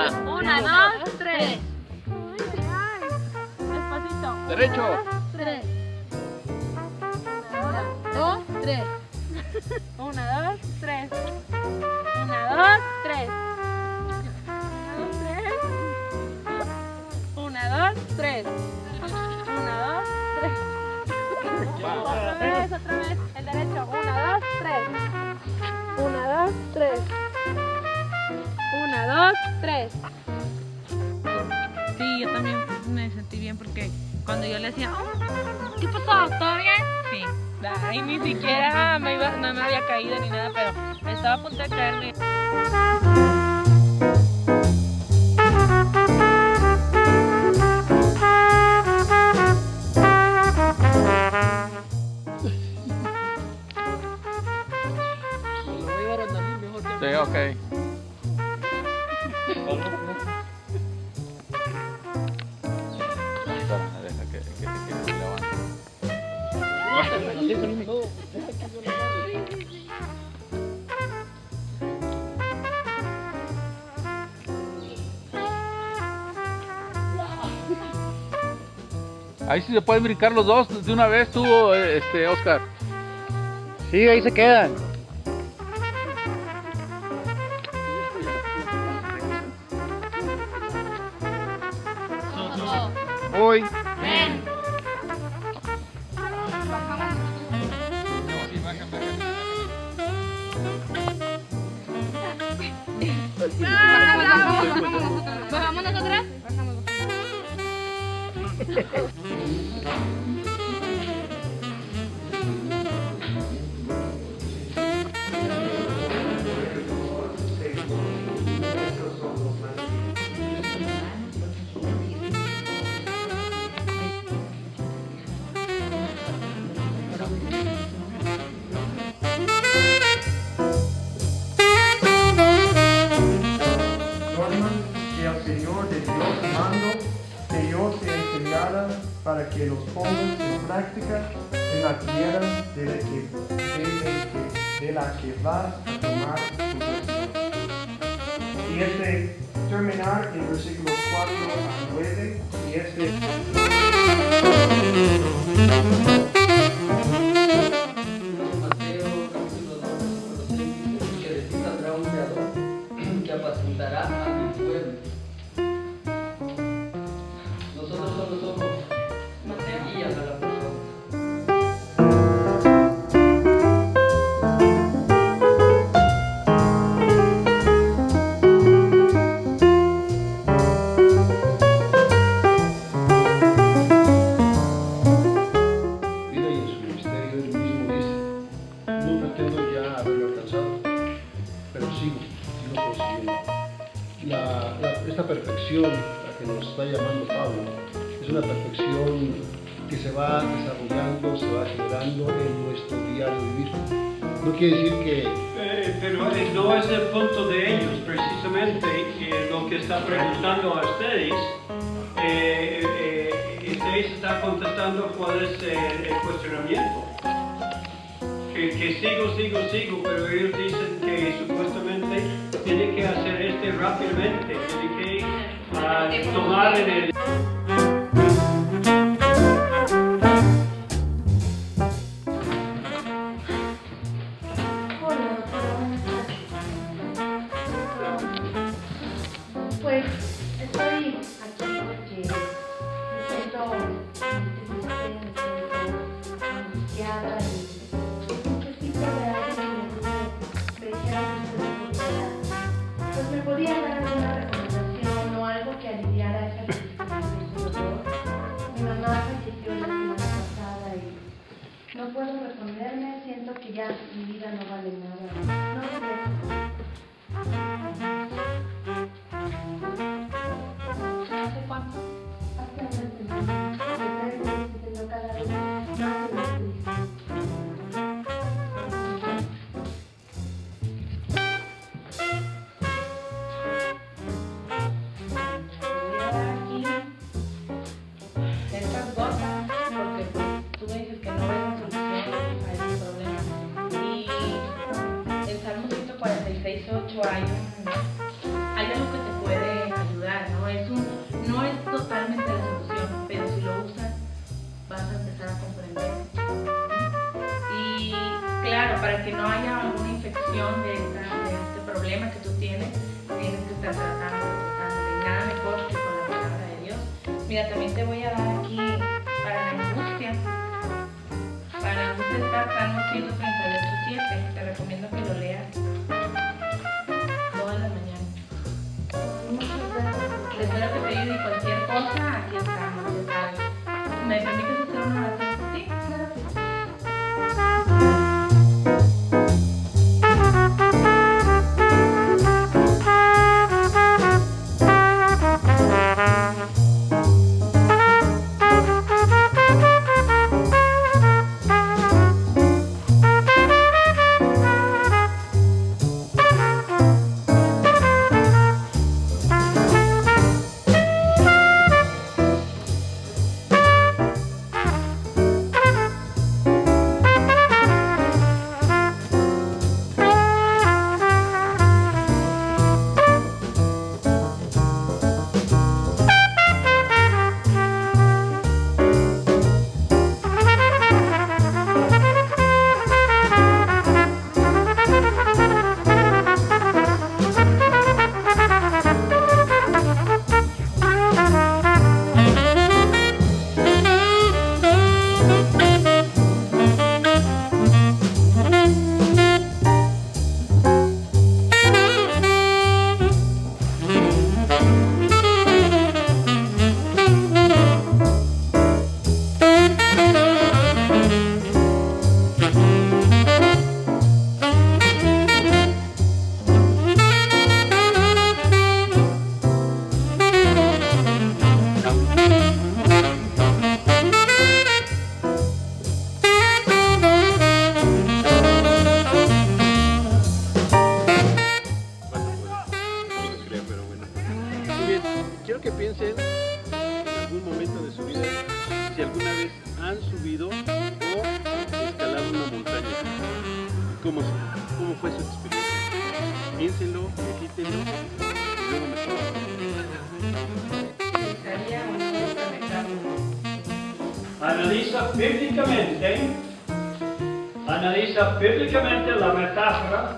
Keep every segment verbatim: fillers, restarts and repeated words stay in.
Va. Una, dos, tres. Despacito. Derecho. Tres. Una, dos, tres. Una, dos, tres. Una, dos, tres. Una, dos, tres. Una, dos, tres. Otra vez, otra vez. El derecho. Una, dos, tres. Una, dos, tres. Una, dos, tres. Sí, yo también me sentí bien porque cuando yo le decía, oh, ¿qué pasó? ¿Todo bien? Sí. Ay, ni siquiera me, iba, no me había caído ni nada, pero estaba a punto de caerme. Sí, ok. Deja que, que, que se levante. Ahí sí se pueden brincar los dos de una vez, tú, este, Oscar. Sí, ahí se quedan. Hoy. Ven. ¿Bajamos nosotras? Para que los pongan en práctica en la tierra de la que, de, de, de la que vas a tomar tu posesión. Y este terminar en versículos cuatro a nueve y este Mateo capítulo dos versículo seis dice que de ti saldrá un creador que apacentará a mi pueblo. Nosotros solo somos guías a la persona. Vida y en su ministerio él mismo dice, no pretendo ya haberlo alcanzado, pero sigo, sigo prosiguiendo. La, la, esta perfección a la que nos está llamando Pablo es una perfección que se va desarrollando, se va generando en nuestro diario vivir. No quiere decir que... Eh, pero eh, no es el punto de ellos, precisamente eh, lo que está preguntando a ustedes. Eh, eh, ustedes están contestando cuál es el, el cuestionamiento. Que, que sigo, sigo, sigo, pero ellos dicen que supuestamente tiene que hacer este rápidamente, tiene que uh, tomar en el... Pues estoy aquí porque me siento triste, me siento angustiada y necesito de alguien que me dijera que pues me podía dar alguna recomendación o algo que aliviara esa tristeza y ese dolor. Mi mamá falleció la semana pasada y no puedo responderme, siento que ya mi vida no vale nada. No sé. ¿Hace cuánto? Hace una semana. Yo cada vez más y más triste. Voy a dar aquí estas gotas porque tú me dices que no hay una solución a ese problema. Y en Salmo ciento cuarenta y seis, ocho hay un hay algo que te puede que no haya alguna infección de, esta, de este problema que tú tienes, tienes que estar tratando, tratando. Y nada mejor que con la palabra de Dios. Mira, también te voy a dar aquí para la angustia. Para la angustia está Salmo ciento treinta y ocho, siete. Te recomiendo que lo leas todas las mañanas. Espero que te ayude y cualquier cosa, aquí estamos, ya sabes. ¿Me permites hacer una oración por ti? Claro que sí. ¿Cómo, cómo fue su experiencia? Piénsenlo, medítenlo y luego me toman. Analiza bíblicamente, analiza bíblicamente la metáfora.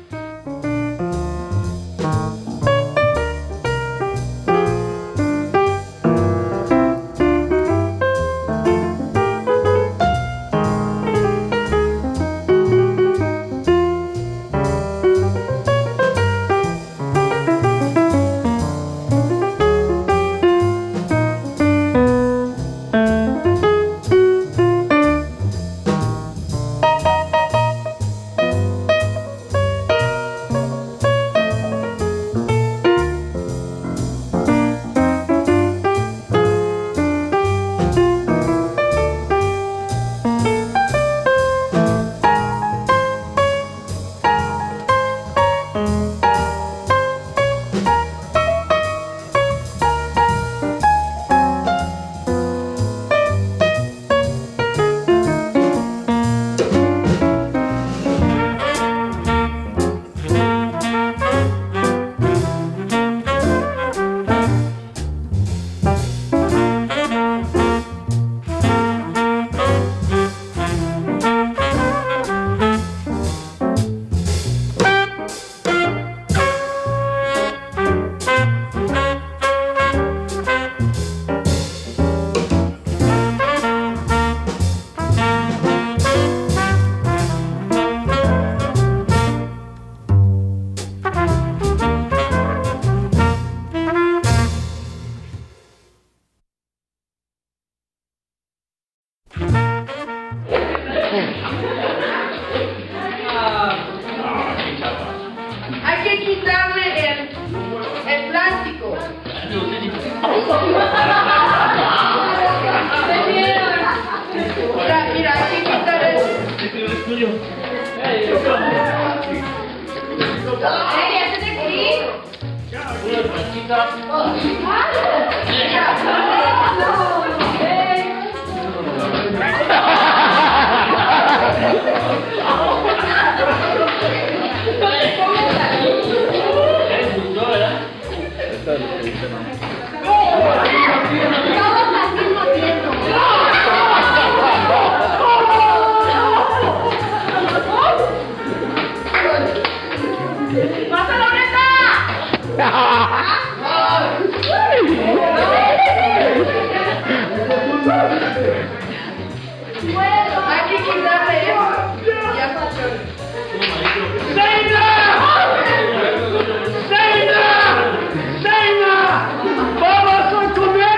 Hay que quitarle el, el plástico. Mira, mira, hay que quitar el... ¡Ey, hacen aquí! ¡Vamos a comer!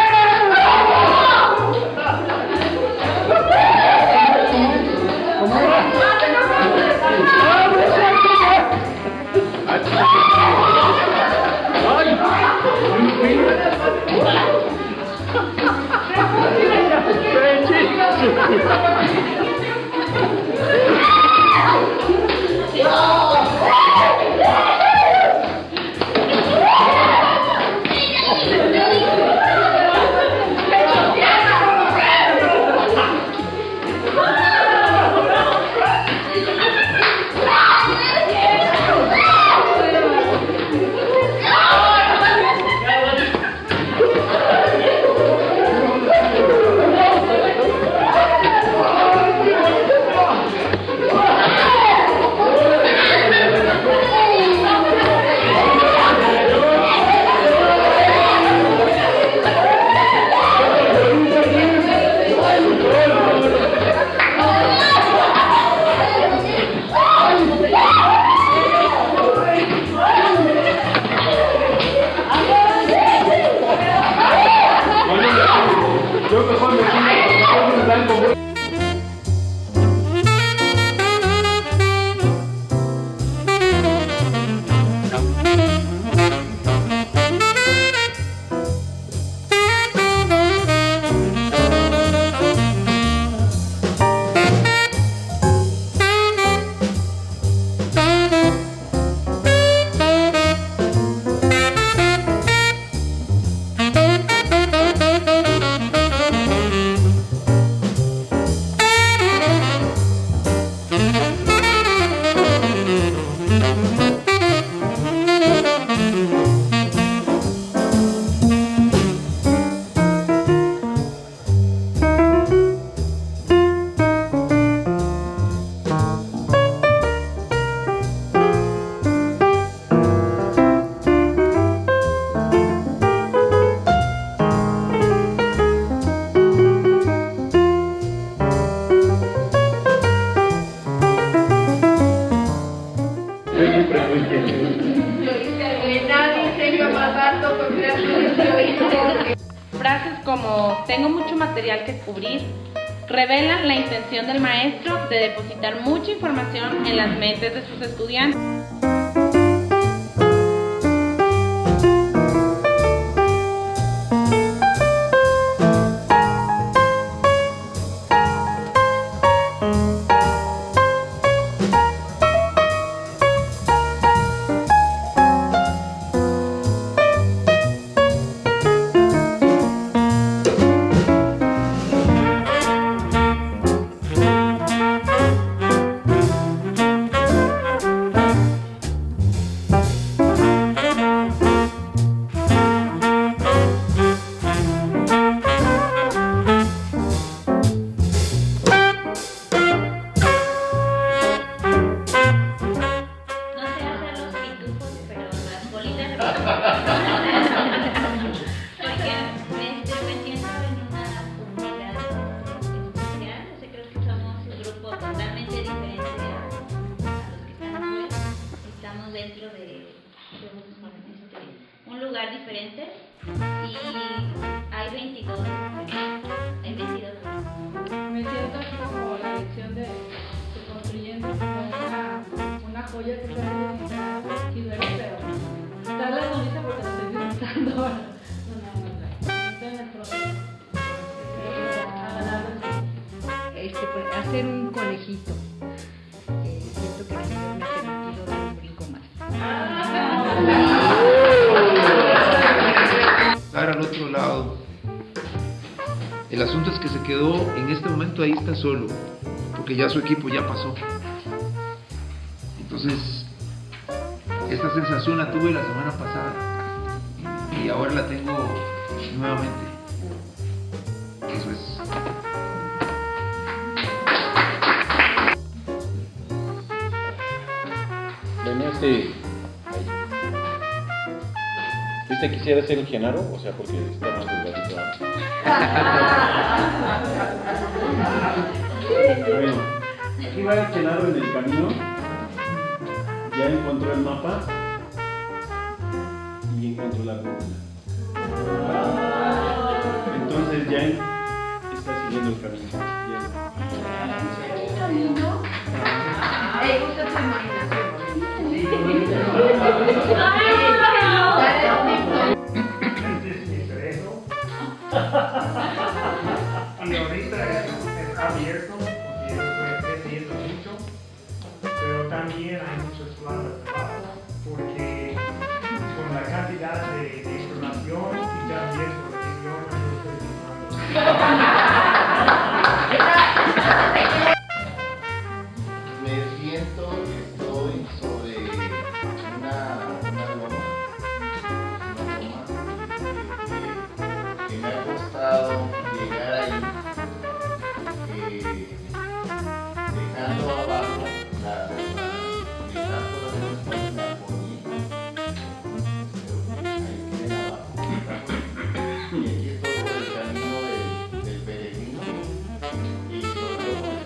Frases como tengo mucho material que cubrir revelan la intención del maestro de depositar mucha información en las mentes de sus estudiantes. Dentro de, de un, este, un lugar diferente y hay veintidós hay veintidós. Me siento así como la lección de, de construyendo como una, una joya que está necesitada y duele, pero dar la sonrisa porque lo estoy disfrutando ahora. No, no, no, estoy en el proceso. Este, pues, hacer un conejito. Eh, siento que el Señor me ha permitido dar un brinco más. Dar al otro lado. El asunto es que se quedó, en este momento ahí está solo, porque ya su equipo ya pasó. Entonces, esta sensación la tuve la semana pasada y ahora la tengo nuevamente. Eso es. Este, ¿Viste quisiera ser el Genaro? O sea, porque está más delgadito. Bueno, aquí va el Genaro en el camino. Ya encontró el mapa y encontró la brújula. Jen está siguiendo el camino. ¿Camino? Eh, usa tu imaginación. Este es mi cerebro. Y ahorita es, es abierto porque estoy creciendo mucho, pero también hay muchas plantas debajo porque con la cantidad de, de información y también por el idioma yo estoy Me siento que estoy sobre una, una loma, una loma que, que me ha costado llegar ahí, eh, dejando abajo la, la metáfora de los cuales me apoyé. Ahí quedé abajo, y aquí estoy por el camino del, del peregrino y sobre todo con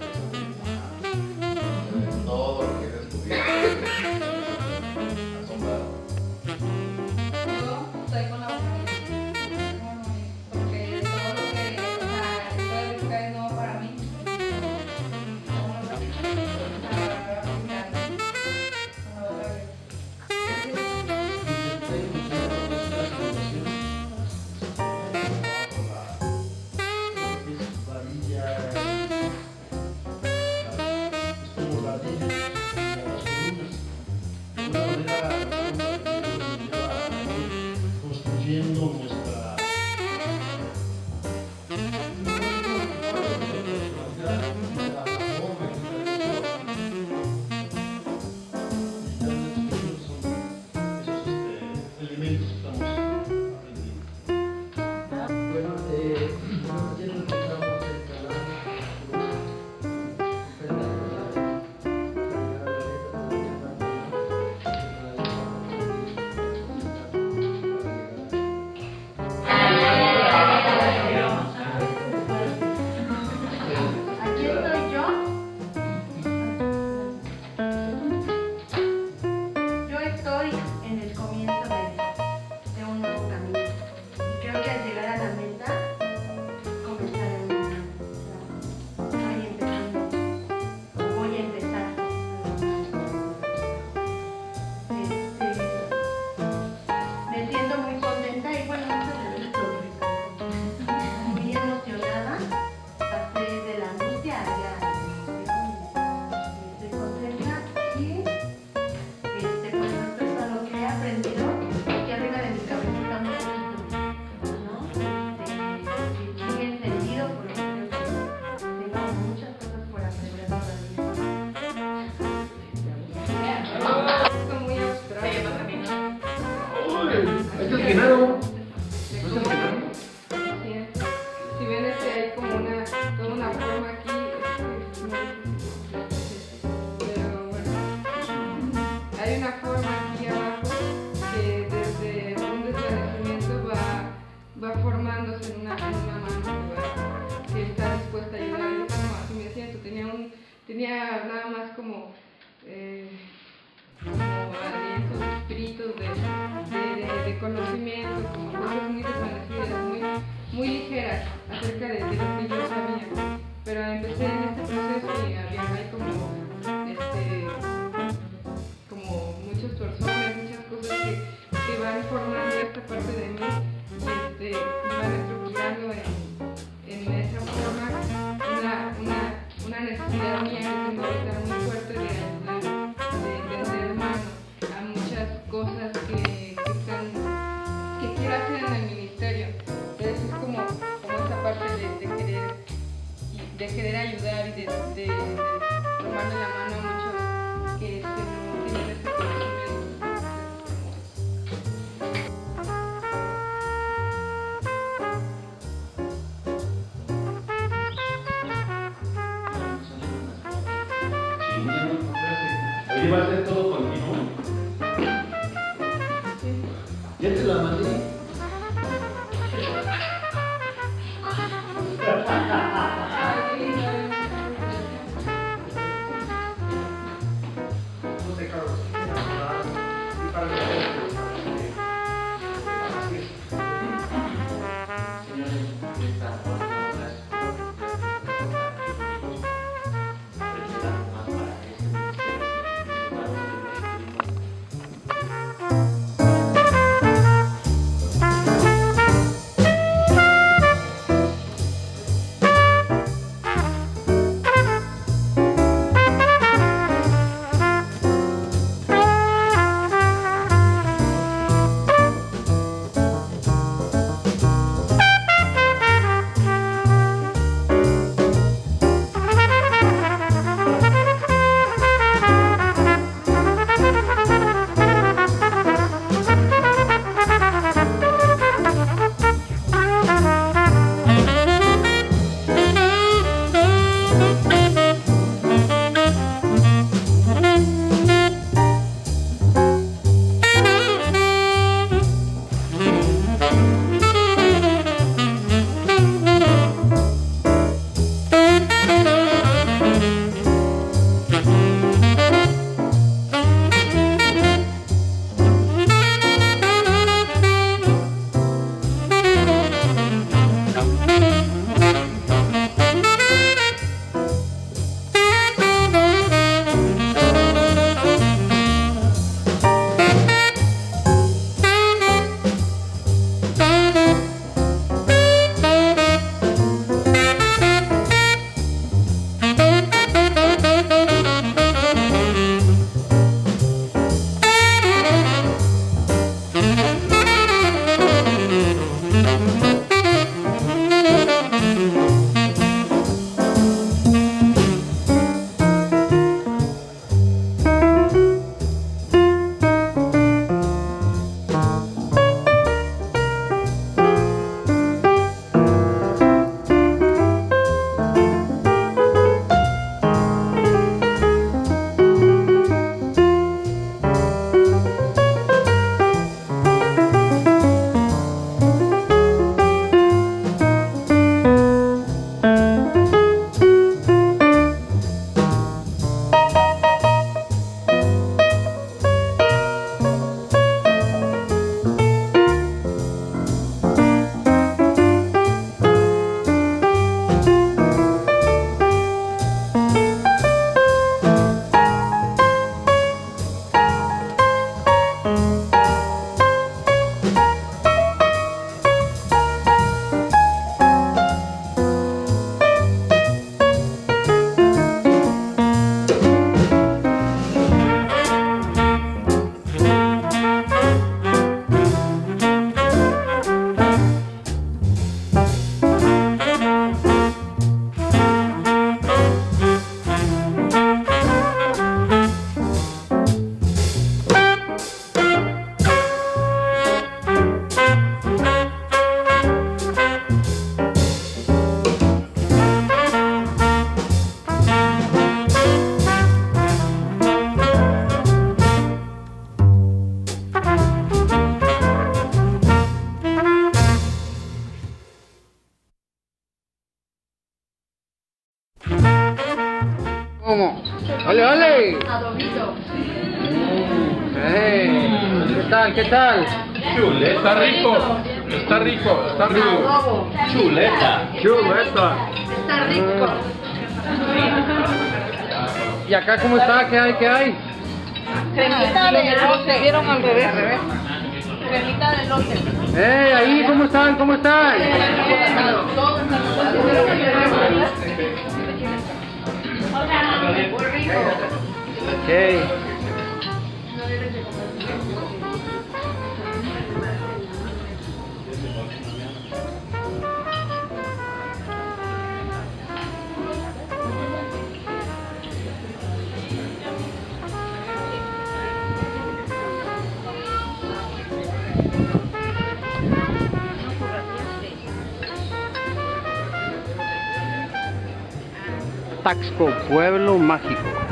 todo lo que he descubierto asombrado. Yo estoy con la familia, porque todo lo que, o sea, esto de buscar es nuevo para mí. Construyendo nuestra elementos que estamos aprendiendo. Bueno, eh, ayer empezamos el canal con Aquí estoy yo. Yo estoy en el comienzo de, de un nuevo camino. Y creo que al llegar a la meta, comenzaré un nuevo camino. Estoy empezando, o voy a empezar. Este, me siento muy contenta y bueno, muchas gracias. Muy emocionada. Pasé de la angustia a la estoy contenta y este, pues respecto a lo que he aprendido, aquí arriba de mi cabeza está muy bonito, ¿no? Este, sigue encendido porque creo que tengo muchas cosas por aprender todavía. Esto muy abstracto. Este es el genaro. ¿No es el genaro? Así es. Si ven, este, hay como una, toda una forma aquí, este, muy difícil. Pero bueno, hay una forma aquí abajo que desde un desvanecimiento va, va formándose en una, en una mano que, va- que está dispuesta a ayudar. Yo como así me siento, tenía, un, tenía nada más como, eh, como alientos, espíritus de, de, de, de conocimiento, como cosas muy desvanecidas, muy, muy ligeras acerca de, de lo que yo sabía. Pero empecé en este proceso y había hay como, este, como muchos torsones, muchas cosas que, que van formando esta parte de mí y este, me van estructurando en, en esa forma una, una, una necesidad mía que tengo ahorita muy fuerte de ayudar, de tender mano a muchas cosas que, que, están, que quiero hacer en el ministerio. Entonces es como, como esa parte de, de querer y de querer ayudar y de, de, de tomarle la mano a muchos que, que no tienen este conocimiento. Oye, ¿va a ser todo continuo? Ya te la mandé. José Carlos, y para nosotros, así es. Señores, esta ¿Cómo? ¡Ole, ole! Adobito. Hey, ¿qué tal, qué tal? Chuleta. Está rico, está rico, está rico. Adobo. Chuleta. Chuleta. Está rico. ¿Y acá cómo está? ¿Qué hay, qué hay? Cremita de elote. Vieron al revés. Cremita de elote. ¡Hey, ahí! ¿Cómo están? ¿Cómo están? Okay. Taxco, pueblo mágico.